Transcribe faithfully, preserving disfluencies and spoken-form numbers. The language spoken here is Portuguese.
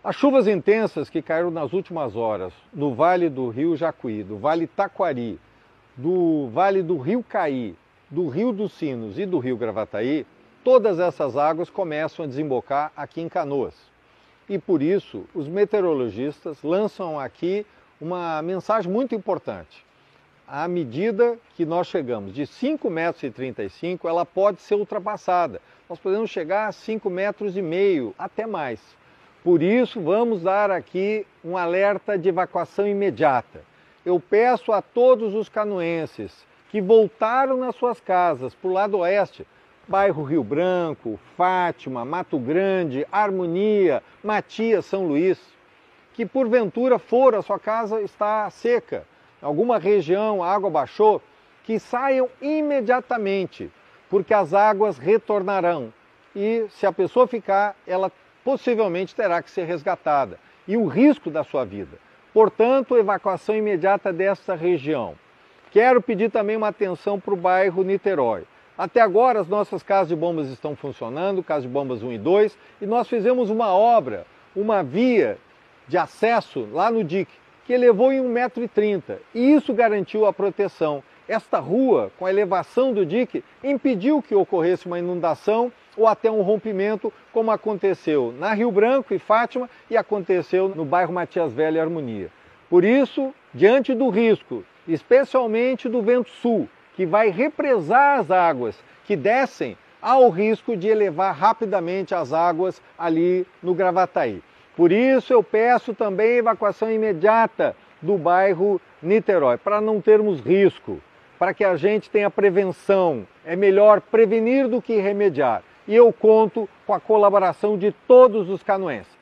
As chuvas intensas que caíram nas últimas horas no Vale do Rio Jacuí, do Vale Taquari, do Vale do Rio Caí, do Rio dos Sinos e do Rio Gravataí, todas essas águas começam a desembocar aqui em Canoas. E por isso, os meteorologistas lançam aqui uma mensagem muito importante. À medida que nós chegamos de cinco metros e trinta e cinco, ela pode ser ultrapassada. Nós podemos chegar a cinco metros e meio, até mais. Por isso, vamos dar aqui um alerta de evacuação imediata. Eu peço a todos os canoenses que voltaram nas suas casas para o lado oeste, bairro Rio Branco, Fátima, Mato Grande, Harmonia, Matias, São Luís, que porventura for a sua casa está seca, em alguma região a água baixou, que saiam imediatamente, porque as águas retornarão. E se a pessoa ficar, ela possivelmente terá que ser resgatada. E o risco da sua vida. Portanto, evacuação imediata dessa região. Quero pedir também uma atenção para o bairro Niterói. Até agora as nossas casas de bombas estão funcionando, casas de bombas um e dois, e nós fizemos uma obra, uma via de acesso lá no dique, que elevou em um metro e trinta, e isso garantiu a proteção. Esta rua, com a elevação do dique, impediu que ocorresse uma inundação ou até um rompimento, como aconteceu na Rio Branco e Fátima e aconteceu no bairro Matias Velho e Harmonia. Por isso, diante do risco, especialmente do vento sul, que vai represar as águas que descem, há o risco de elevar rapidamente as águas ali no Gravataí. Por isso eu peço também evacuação imediata do bairro Niterói, para não termos risco, para que a gente tenha prevenção. É melhor prevenir do que remediar. E eu conto com a colaboração de todos os canoenses.